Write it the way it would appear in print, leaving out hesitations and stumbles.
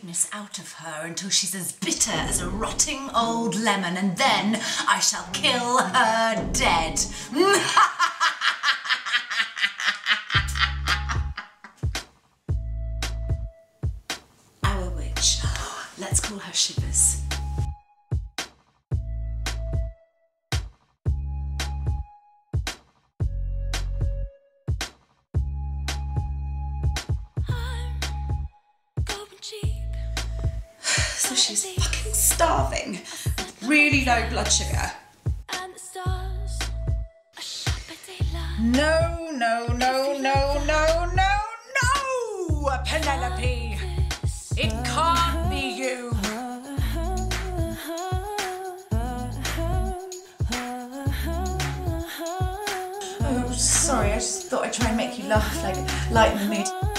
bitterness out of her until she's as bitter as a rotting old lemon, and then I shall kill her dead. Our witch. Let's call her Shivvers. So she's fucking starving, with really low blood sugar. No, no, no, no, no, no, no! Penelope! It can't be you! Oh, sorry, I just thought I'd try and make you laugh, like, lighten the mood.